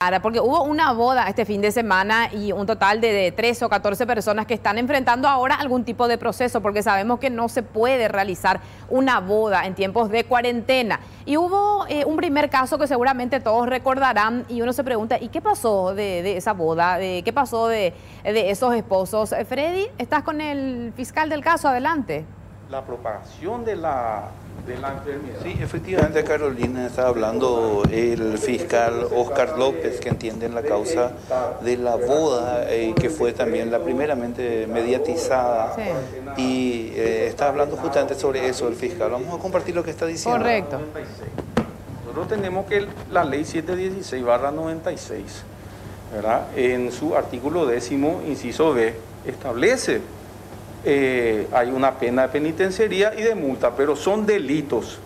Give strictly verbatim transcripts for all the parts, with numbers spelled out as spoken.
Porque hubo una boda este fin de semana y un total de, de trece o catorce personas que están enfrentando ahora algún tipo de proceso, porque sabemos que no se puede realizar una boda en tiempos de cuarentena. Y hubo eh, un primer caso que seguramente todos recordarán y uno se pregunta, ¿y qué pasó de, de esa boda? ¿De, ¿Qué pasó de, de esos esposos? Freddy, ¿estás con el fiscal del caso? Adelante. La propagación de la, de la enfermedad. Sí, efectivamente, Carolina, está hablando el fiscal Oscar López, que entiende en la causa de la boda, eh, que fue también la primeramente mediatizada. Sí. Y eh, está hablando justamente sobre eso el fiscal. Vamos a compartir lo que está diciendo. Correcto. Nosotros tenemos que la ley setecientos dieciséis barra noventa y seis, ¿verdad?, en su artículo décimo, inciso B, establece Eh, hay una pena de penitenciaría y de multa, pero son delitos.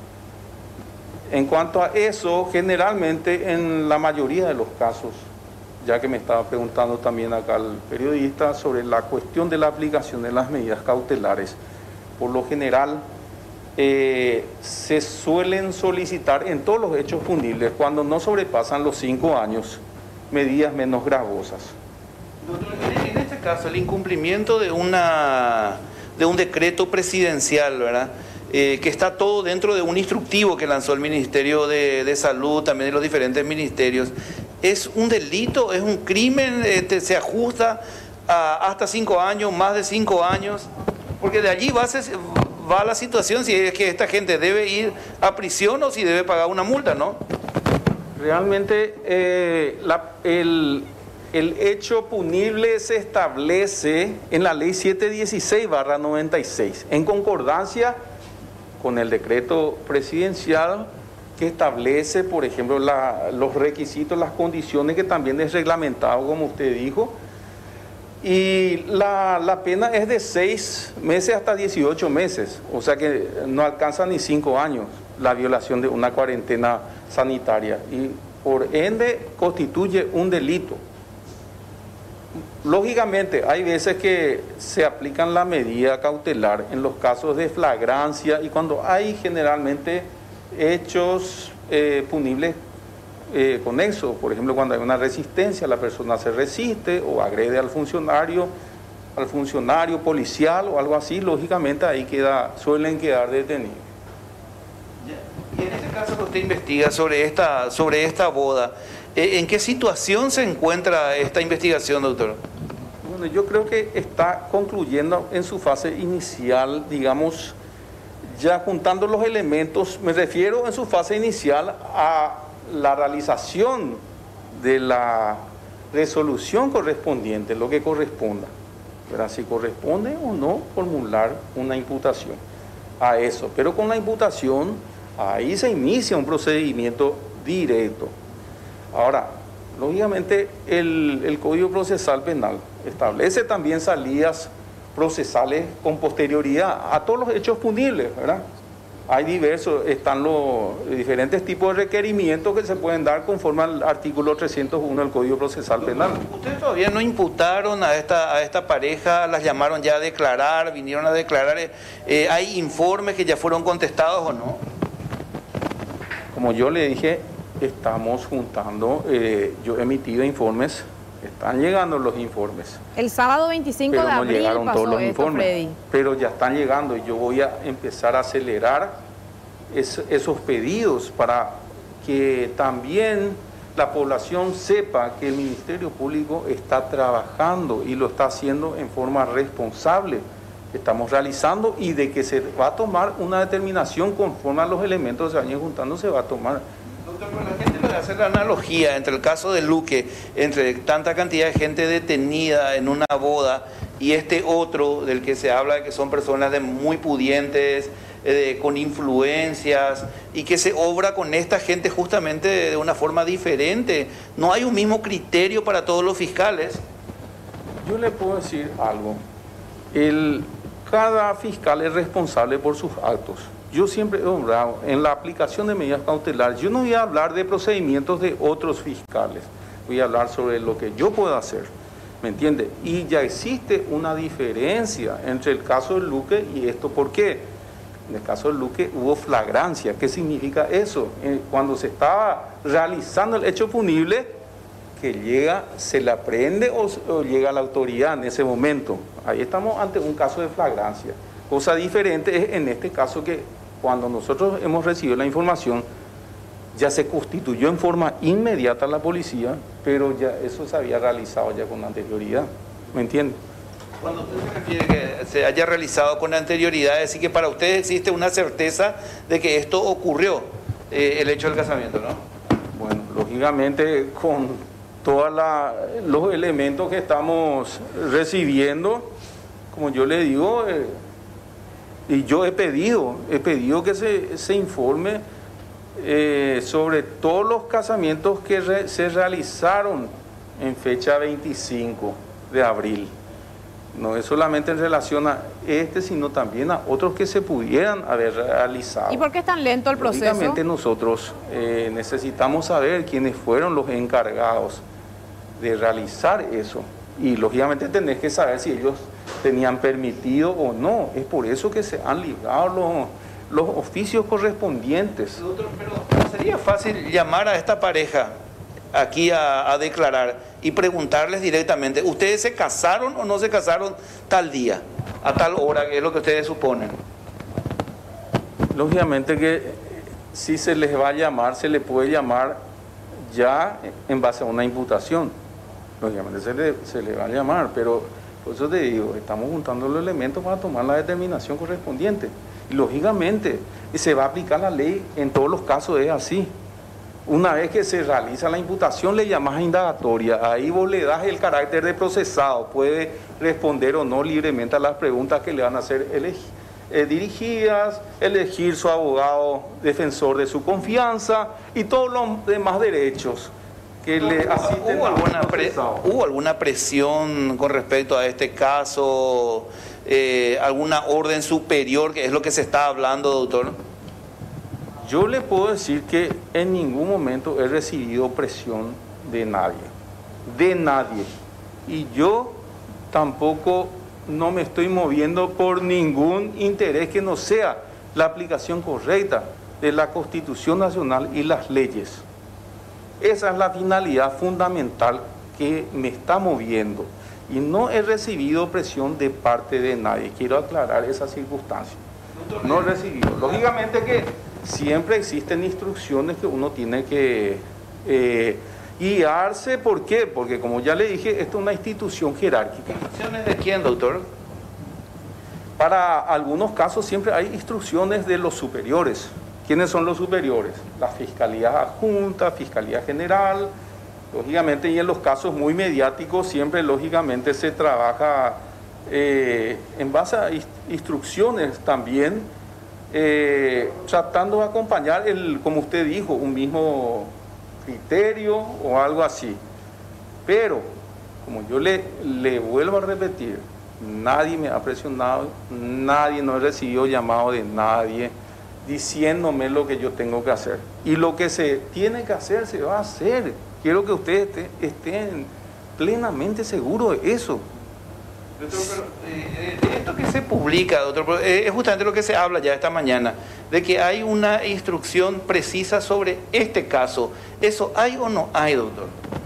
En cuanto a eso, generalmente en la mayoría de los casos, ya que me estaba preguntando también acá el periodista sobre la cuestión de la aplicación de las medidas cautelares, por lo general eh, se suelen solicitar en todos los hechos punibles, cuando no sobrepasan los cinco años, medidas menos gravosas. En este caso, el incumplimiento de, una, de un decreto presidencial, ¿verdad?, Eh, que está todo dentro de un instructivo que lanzó el Ministerio de, de Salud, también de los diferentes ministerios, ¿es un delito? ¿Es un crimen? Este, ¿se ajusta a hasta cinco años, más de cinco años? Porque de allí va, se, va la situación, si es que esta gente debe ir a prisión o si debe pagar una multa, ¿no? Realmente eh, la, el... El hecho punible se establece en la ley setecientos dieciséis barra noventa y seis, en concordancia con el decreto presidencial que establece, por ejemplo, la, los requisitos, las condiciones, que también es reglamentado, como usted dijo. Y la, la pena es de seis meses hasta dieciocho meses, o sea que no alcanza ni cinco años la violación de una cuarentena sanitaria y por ende constituye un delito. Lógicamente, hay veces que se aplican la medida cautelar en los casos de flagrancia y cuando hay generalmente hechos eh, punibles eh, conexos. Por ejemplo, cuando hay una resistencia, la persona se resiste o agrede al funcionario, al funcionario policial o algo así, lógicamente ahí queda, suelen quedar detenidos. Y en este caso que usted investiga sobre esta, sobre esta boda, ¿en qué situación se encuentra esta investigación, doctor? Bueno, yo creo que está concluyendo en su fase inicial, digamos, ya juntando los elementos. Me refiero en su fase inicial a la realización de la resolución correspondiente, lo que corresponda, ¿verdad?, si corresponde o no formular una imputación a eso. Pero con la imputación, ahí se inicia un procedimiento directo. Ahora, lógicamente el, el Código Procesal Penal establece también salidas procesales con posterioridad a todos los hechos punibles, ¿verdad? Hay diversos, están los diferentes tipos de requerimientos que se pueden dar conforme al artículo trescientos uno del Código Procesal Penal. ¿Ustedes todavía no imputaron a esta, a esta pareja? ¿Las llamaron ya a declarar? ¿Vinieron a declarar? Eh, ¿Hay informes que ya fueron contestados o no? Como yo le dije, estamos juntando, eh, yo he emitido informes, están llegando los informes. El sábado veinticinco pero de no abril llegaron pasó todos los esto, informes, Freddy. Pero ya están llegando y yo voy a empezar a acelerar es, esos pedidos para que también la población sepa que el Ministerio Público está trabajando y lo está haciendo en forma responsable. Estamos realizando y de que se va a tomar una determinación conforme a los elementos que se vayan juntando, se va a tomar. Doctor, la gente puede hacer la analogía entre el caso de Luque, entre tanta cantidad de gente detenida en una boda y este otro del que se habla de que son personas de muy pudientes, eh, con influencias y que se obra con esta gente justamente de, de una forma diferente. No hay un mismo criterio para todos los fiscales. Yo le puedo decir algo. El... Cada fiscal es responsable por sus actos. Yo siempre he honrado en la aplicación de medidas cautelares. Yo no voy a hablar de procedimientos de otros fiscales. Voy a hablar sobre lo que yo puedo hacer. ¿Me entiende? Y ya existe una diferencia entre el caso de Luque y esto. ¿Por qué? En el caso de Luque hubo flagrancia. ¿Qué significa eso? Cuando se estaba realizando el hecho punible, que llega, se le aprende o, o llega a la autoridad en ese momento. Ahí estamos ante un caso de flagrancia. Cosa diferente es en este caso que cuando nosotros hemos recibido la información, ya se constituyó en forma inmediata la policía, pero ya eso se había realizado ya con anterioridad. ¿Me entiende? Cuando usted se refiere que se haya realizado con anterioridad, es decir que para usted existe una certeza de que esto ocurrió, eh, el hecho del casamiento, ¿no? Bueno, lógicamente con todos los elementos que estamos recibiendo, como yo le digo, eh, y yo he pedido, he pedido que se, se informe eh, sobre todos los casamientos que re, se realizaron en fecha veinticinco de abril. No es solamente en relación a este, sino también a otros que se pudieran haber realizado. ¿Y por qué es tan lento el proceso? Lógicamente nosotros eh, necesitamos saber quiénes fueron los encargados de realizar eso. Y lógicamente tenés que saber si ellos tenían permitido o no. Es por eso que se han librado los, los oficios correspondientes. Doctor, pero ¿no sería fácil llamar a esta pareja aquí a, a declarar y preguntarles directamente, ¿ustedes se casaron o no se casaron tal día, a tal hora, que es lo que ustedes suponen? Lógicamente que si se les va a llamar, se le puede llamar ya en base a una imputación. Lógicamente se le, se le va a llamar, pero por eso te digo, estamos juntando los elementos para tomar la determinación correspondiente. Y lógicamente se va a aplicar la ley, en todos los casos es así. Una vez que se realiza la imputación, le llamas a indagatoria. Ahí vos le das el carácter de procesado. Puede responder o no libremente a las preguntas que le van a ser eh, dirigidas, elegir su abogado defensor de su confianza y todos los demás derechos que no, le asisten. ¿Hubo alguna, pre ¿Hubo alguna presión con respecto a este caso? Eh, ¿Alguna orden superior, que es lo que se está hablando, doctor? Yo le puedo decir que en ningún momento he recibido presión de nadie, de nadie. Y yo tampoco no me estoy moviendo por ningún interés que no sea la aplicación correcta de la Constitución Nacional y las leyes. Esa es la finalidad fundamental que me está moviendo. Y no he recibido presión de parte de nadie. Quiero aclarar esa circunstancia. No he recibido. Lógicamente que siempre existen instrucciones que uno tiene que eh, guiarse. ¿Por qué? Porque como ya le dije, esto es una institución jerárquica. ¿Instrucciones de quién, doctor? Para algunos casos siempre hay instrucciones de los superiores. ¿Quiénes son los superiores? La Fiscalía Adjunta, Fiscalía General. Lógicamente, y en los casos muy mediáticos siempre lógicamente se trabaja eh, en base a instrucciones también, eh, tratando de acompañar, el, como usted dijo, un mismo criterio o algo así. Pero, como yo le, le vuelvo a repetir, nadie me ha presionado, nadie, no he recibido llamado de nadie diciéndome lo que yo tengo que hacer. Y lo que se tiene que hacer, se va a hacer. Quiero que ustedes estén plenamente seguros de eso. Doctor, pero eh, de esto que se publica, doctor, eh, es justamente lo que se habla ya esta mañana, de que hay una instrucción precisa sobre este caso. ¿Eso hay o no hay, doctor?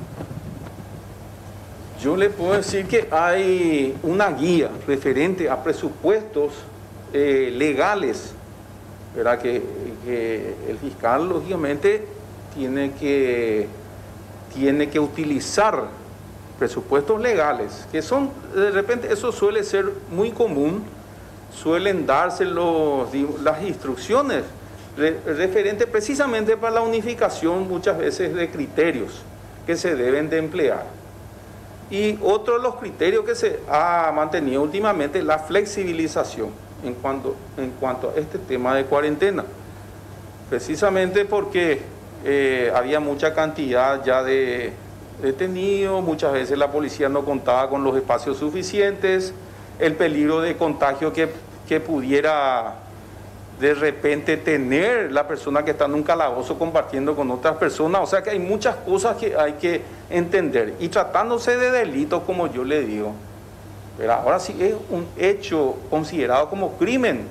Yo le puedo decir que hay una guía referente a presupuestos eh, legales, ¿verdad? Que, que el fiscal, lógicamente, tiene que... tiene que utilizar presupuestos legales, que son, de repente, eso suele ser muy común, suelen darse los, las instrucciones re, referentes precisamente para la unificación muchas veces de criterios que se deben de emplear. Y otro de los criterios que se ha mantenido últimamente es la flexibilización en cuanto, en cuanto a este tema de cuarentena, precisamente porque Eh, había mucha cantidad ya de detenidos, muchas veces la policía no contaba con los espacios suficientes, el peligro de contagio que, que pudiera de repente tener la persona que está en un calabozo compartiendo con otras personas. O sea que hay muchas cosas que hay que entender. Y tratándose de delitos, como yo le digo, pero ahora sí es un hecho considerado como crimen.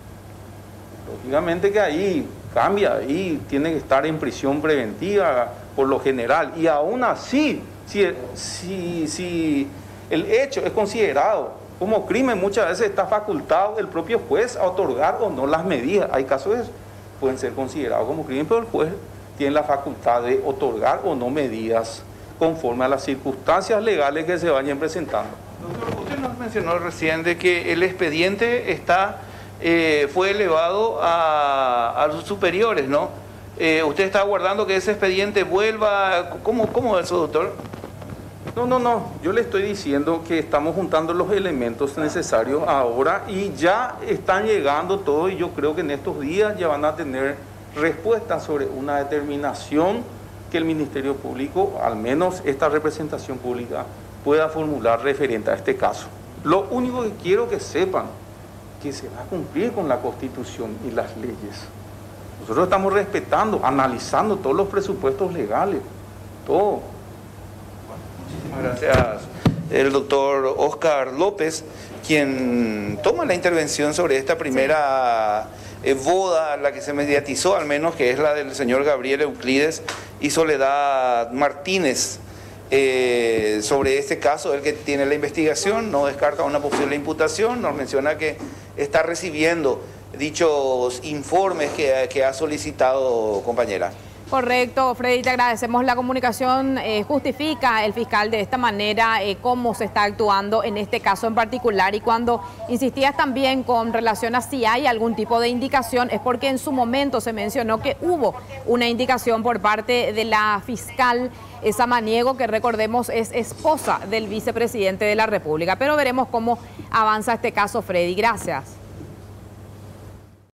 Lógicamente que ahí cambia, y tiene que estar en prisión preventiva por lo general. Y aún así, si, si, si el hecho es considerado como crimen, muchas veces está facultado el propio juez a otorgar o no las medidas. Hay casos que pueden ser considerados como crimen, pero el juez tiene la facultad de otorgar o no medidas conforme a las circunstancias legales que se vayan presentando. Doctor, usted nos mencionó recién de que el expediente está, eh, fue elevado a, a los superiores, ¿no? Eh, ¿Usted está aguardando que ese expediente vuelva? ¿Cómo, cómo es eso, doctor? No, no, no. Yo le estoy diciendo que estamos juntando los elementos necesarios ahora y ya están llegando todos, y yo creo que en estos días ya van a tener respuestas sobre una determinación que el Ministerio Público, al menos esta representación pública, pueda formular referente a este caso. Lo único que quiero que sepan, que se va a cumplir con la Constitución y las leyes. Nosotros estamos respetando, analizando todos los presupuestos legales, todo. Muchísimas gracias. El doctor Oscar López, quien toma la intervención sobre esta primera eh, boda, la que se mediatizó al menos, que es la del señor Gabriel Euclides y Soledad Martínez. Eh, sobre este caso, el que tiene la investigación, no descarta una posible imputación, nos menciona que está recibiendo dichos informes que, que ha solicitado, compañera. Correcto, Freddy, te agradecemos la comunicación. Eh, justifica el fiscal de esta manera eh, cómo se está actuando en este caso en particular, y cuando insistías también con relación a si hay algún tipo de indicación, es porque en su momento se mencionó que hubo una indicación por parte de la fiscal Samaniego, que recordemos es esposa del vicepresidente de la República. Pero veremos cómo avanza este caso, Freddy. Gracias.